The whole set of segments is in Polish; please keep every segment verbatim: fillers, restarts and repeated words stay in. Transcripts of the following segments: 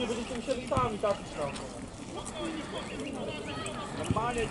Później będziecie musieli sami trafić tam. Normalnie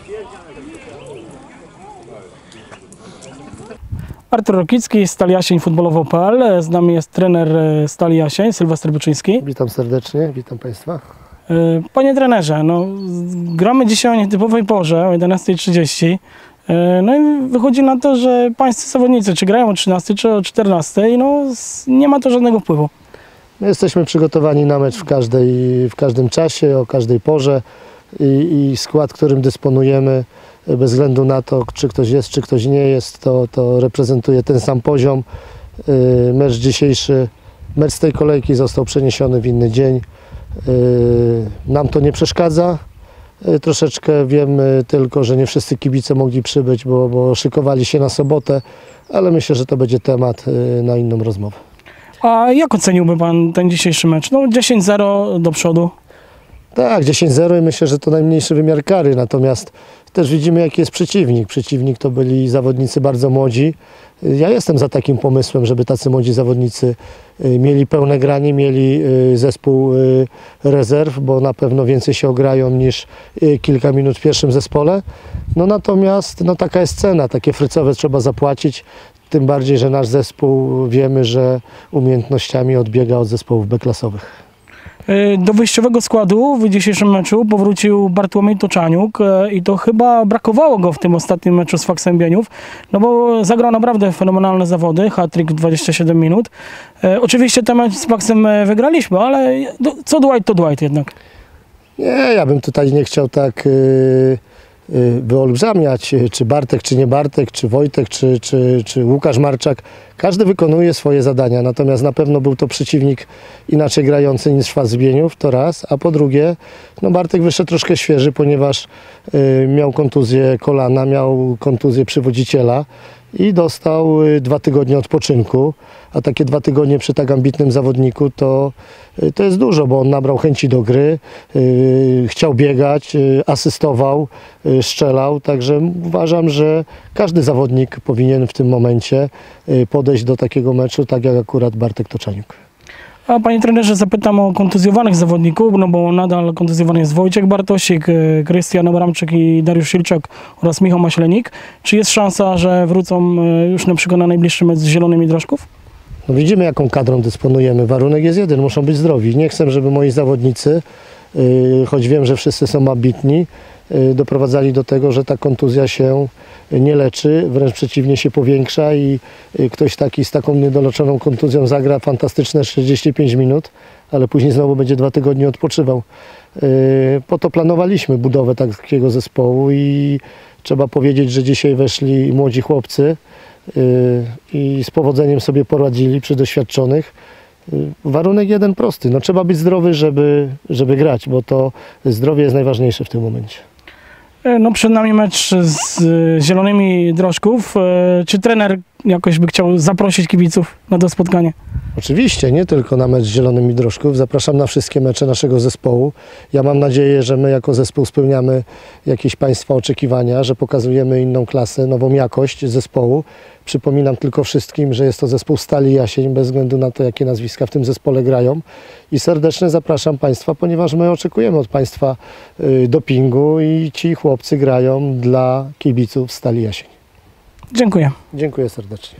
Artur Rokicki, Stal Jasień futbolowo kropka pe el. Z nami jest trener Stali Jasień, Sylwester Byczyński. Witam serdecznie, witam Państwa. Panie trenerze, no, gramy dzisiaj o nietypowej porze, o jedenastej trzydzieści. No i wychodzi na to, że pańscy zawodnicy, czy grają o trzynastej, czy o czternastej, no nie ma to żadnego wpływu. My jesteśmy przygotowani na mecz w, każdej, w każdym czasie, o każdej porze i, i skład, którym dysponujemy, bez względu na to, czy ktoś jest, czy ktoś nie jest, to, to reprezentuje ten sam poziom. Mecz dzisiejszy, mecz z tej kolejki został przeniesiony w inny dzień. Nam to nie przeszkadza. Troszeczkę wiemy tylko, że nie wszyscy kibice mogli przybyć, bo, bo szykowali się na sobotę, ale myślę, że to będzie temat na inną rozmowę. A jak oceniłby Pan ten dzisiejszy mecz? No dziesięć zero do przodu. Tak, dziesięć zero i myślę, że to najmniejszy wymiar kary, natomiast też widzimy, jaki jest przeciwnik. Przeciwnik to byli zawodnicy bardzo młodzi. Ja jestem za takim pomysłem, żeby tacy młodzi zawodnicy mieli pełne granie, mieli zespół rezerw, bo na pewno więcej się ograją niż kilka minut w pierwszym zespole. No natomiast no, taka jest cena, takie frycowe trzeba zapłacić. Tym bardziej, że nasz zespół wiemy, że umiejętnościami odbiega od zespołów B-klasowych. Do wyjściowego składu w dzisiejszym meczu powrócił Bartłomiej Toczaniuk i to chyba brakowało go w tym ostatnim meczu z Faksem Bieniów, no bo zagrał naprawdę fenomenalne zawody, hat-trick w dwadzieścia siedem minut. E, oczywiście ten mecz z Faksem wygraliśmy, ale do, co Dwight to Dwight jednak. Nie, ja bym tutaj nie chciał tak yy, yy, wyolbrzymiać, czy Bartek, czy nie Bartek, czy Wojtek, czy, czy, czy Łukasz Marczak. Każdy wykonuje swoje zadania, natomiast na pewno był to przeciwnik inaczej grający niż Faks Bieniów, to raz, a po drugie, no Bartek wyszedł troszkę świeży, ponieważ y, miał kontuzję kolana, miał kontuzję przywodziciela i dostał y, dwa tygodnie odpoczynku, a takie dwa tygodnie przy tak ambitnym zawodniku to, y, to jest dużo, bo on nabrał chęci do gry, y, chciał biegać, y, asystował, y, strzelał, także uważam, że każdy zawodnik powinien w tym momencie y, podejść do takiego meczu, tak jak akurat Bartek Toczaniuk. A panie trenerze, zapytam o kontuzjowanych zawodników, no bo nadal kontuzjowany jest Wojciech Bartosik, Krystian Abramczyk i Dariusz Silczak oraz Michał Maślenik. Czy jest szansa, że wrócą już na przykład na najbliższy mecz z Zielonymi Drożków? No widzimy, jaką kadrą dysponujemy. Warunek jest jeden, muszą być zdrowi. Nie chcę, żeby moi zawodnicy, yy, choć wiem, że wszyscy są ambitni, yy, doprowadzali do tego, że ta kontuzja się nie leczy, wręcz przeciwnie się powiększa i yy, ktoś taki z taką niedoleczoną kontuzją zagra fantastyczne czterdzieści pięć minut, ale później znowu będzie dwa tygodnie odpoczywał. Yy, po to planowaliśmy budowę takiego zespołu i trzeba powiedzieć, że dzisiaj weszli młodzi chłopcy, i z powodzeniem sobie poradzili przy doświadczonych. Warunek jeden prosty, no trzeba być zdrowy, żeby, żeby grać, bo to zdrowie jest najważniejsze w tym momencie. No przed nami mecz z Zielonymi Drożków. Czy trener jakoś by chciał zaprosić kibiców na to spotkanie? Oczywiście, nie tylko na mecz z Zielonymi Drożków. Zapraszam na wszystkie mecze naszego zespołu. Ja mam nadzieję, że my jako zespół spełniamy jakieś Państwa oczekiwania, że pokazujemy inną klasę, nową jakość zespołu. Przypominam tylko wszystkim, że jest to zespół Stali Jasień, bez względu na to, jakie nazwiska w tym zespole grają. I serdecznie zapraszam Państwa, ponieważ my oczekujemy od Państwa dopingu i ci chłopcy grają dla kibiców Stali Jasień. Dziękuję. Dziękuję serdecznie.